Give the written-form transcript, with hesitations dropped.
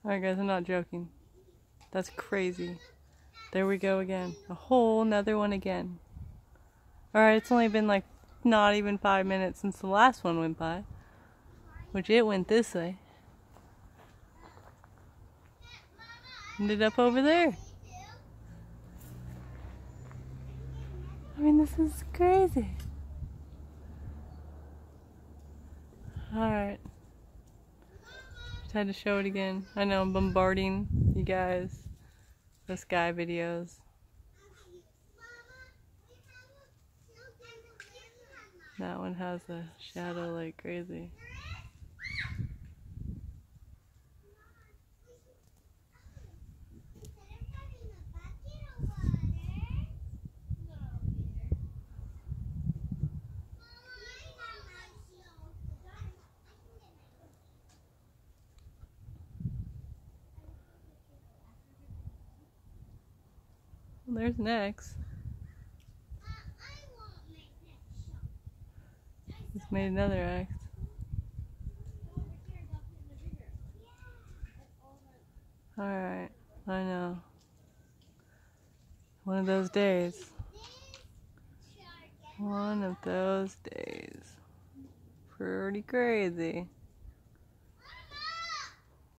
Alright guys, I'm not joking. That's crazy. There we go again. A whole nother one again. Alright, it's only been like not even 5 minutes since the last one went by. Which it went this way. Ended up over there. I mean, this is crazy. Alright. Just had to show it again. I know I'm bombarding you guys with sky videos. That one has a shadow like crazy. Well, there's an X. Just made another X. Alright, I know. One of those days. One of those days. Pretty crazy.